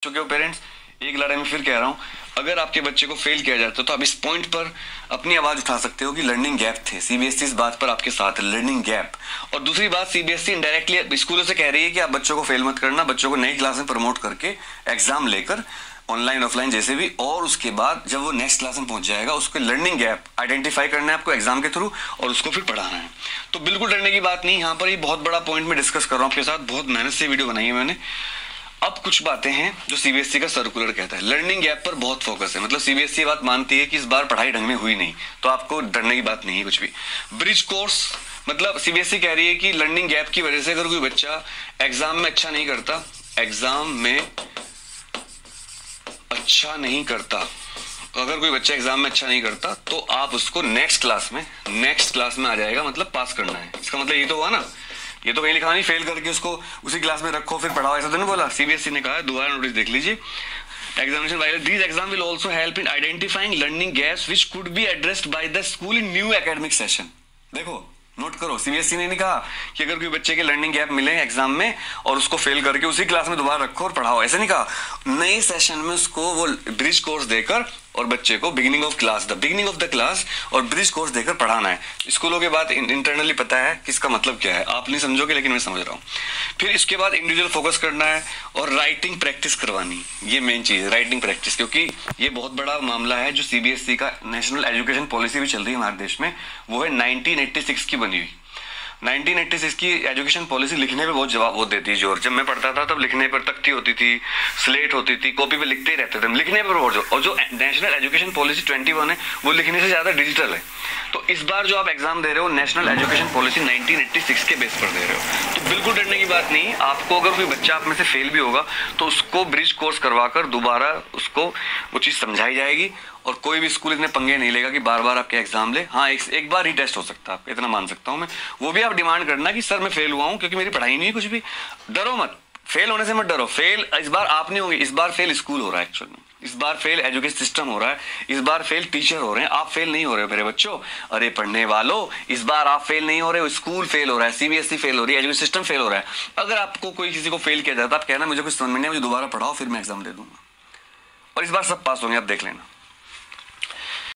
चुके हो पेरेंट्स, एक लड़ाई में फिर कह रहा हूँ, अगर आपके बच्चे को फेल किया जाता है तो आप इस पॉइंट पर अपनी आवाज उठा सकते हो कि लर्निंग गैप थे। सीबीएसई इस बात पर आपके साथ है, लर्निंग गैप। और दूसरी बात, सीबीएसई इनडायरेक्टली स्कूलों से कह रही है कि आप बच्चों को फेल मत करना, बच्चों को नई क्लास में प्रमोट करके एग्जाम लेकर ऑनलाइन ऑफलाइन जैसे भी, और उसके बाद जब वो नेक्स्ट क्लास में पहुंच जाएगा उसको लर्निंग गैप आइडेंटिफाई करना है आपको एग्जाम के थ्रू और उसको फिर पढ़ाना है। तो बिल्कुल डरने की बात नहीं, यहाँ पर ये बहुत बड़ा पॉइंट में डिस्कस कर रहा हूँ आपके साथ, बहुत मेहनत से वीडियो बनाई है मैंने। अब कुछ बातें हैं जो सीबीएसई का सर्कुलर कहता है, लर्निंग गैप पर बहुत फोकस है, मतलब सीबीएसई बात मानती है कि इस बार पढ़ाई ढंग में हुई नहीं, तो आपको डरने की बात नहीं है कुछ भी। ब्रिज कोर्स, मतलब सीबीएसई कह रही है कि लर्निंग गैप की वजह से अगर कोई बच्चा एग्जाम में अच्छा नहीं करता, अगर कोई बच्चा एग्जाम में अच्छा नहीं करता तो आप उसको नेक्स्ट क्लास में आ जाएगा, मतलब पास करना है। इसका मतलब ये तो हुआ ना, ये तो कहीं लिखा नहीं फेल करके उसको उसी क्लास में रखो फिर पढ़ाओ, ऐसा तो नहीं बोला। सीबीएसई ने कहा, दोबारा नोटिस देख लीजिए, examination while these exam will also help in identifying learning gaps which could be addressed by the school in new academic session. देखो नोट करो, सीबीएसई ने नहीं कहा कि अगर कोई बच्चे के लर्निंग गैप मिले एग्जाम में और उसको फेल करके उसी क्लास में दोबारा रखो और पढ़ाओ, ऐसे नहीं कहा। नए सेशन में उसको वो ब्रिज कोर्स देकर और बच्चे को बिगिनिंग ऑफ द क्लास और ब्रिज कोर्स देकर पढ़ाना है। स्कूलों के बाद इंटरनली पता है कि इसका मतलब क्या है, आप नहीं समझोगे लेकिन मैं समझ रहा हूँ। फिर इसके बाद इंडिविजुअल फोकस करना है और राइटिंग प्रैक्टिस करवानी, ये मेन चीज है, राइटिंग प्रैक्टिस, क्योंकि ये बहुत बड़ा मामला है। जो सीबीएसई का नेशनल एजुकेशन पॉलिसी भी चल रही है हमारे देश में, वो है 1986 की बनी हुई। 1986 की एजुकेशन पॉलिसी लिखने पे बहुत जवाब वो देती है जोर। जब मैं पढ़ता था तब लिखने पर तख्ती होती थी, स्लेट होती थी, कॉपी पे लिखते ही रहते थे, लिखने पर बहुत जोर। और जो नेशनल एजुकेशन पॉलिसी 21 है वो लिखने से ज्यादा डिजिटल है। तो इस बार जो आप एग्जाम दे रहे हो नेशनल एजुकेशन पॉलिसी 1986 के बेस पर दे रहे हो, तो बिल्कुल डरने की बात नहीं। आपको अगर कोई बच्चा आप में से फेल भी होगा तो उसको ब्रिज कोर्स करवाकर दोबारा उसको वो चीज समझाई जाएगी और कोई भी स्कूल इतने पंगे नहीं लेगा कि बार बार आपके एग्जाम ले। हाँ, एक बार ही टेस्ट हो सकता है, आप इतना मान सकता हूँ मैं। वो भी आप डिमांड करना कि सर मैं फेल हुआ हूँ क्योंकि मेरी पढ़ाई नहीं है कुछ भी। डरो मत, फेल होने से मत डरो। फेल इस बार आप नहीं होंगे, इस बार फेल स्कूल हो रहा है एक्चुअल में, इस बार फेल एजुकेशन सिस्टम हो रहा है, इस बार फेल टीचर हो रहे हैं, आप फेल नहीं हो रहे हो मेरे बच्चों। अरे पढ़ने वालों, इस बार आप फेल नहीं हो रहे हो, स्कूल फेल हो रहा है, सीबीएसई फेल हो रही है, एजुकेशन सिस्टम फेल हो रहा है। अगर आपको कोई किसी को फेल किया जाता है, आप कहना मुझे कुछ समझ में नहीं, मुझे दोबारा पढ़ाओ, फिर मैं एग्जाम दे दूंगा और इस बार सब पास होंगे, आप देख लेना।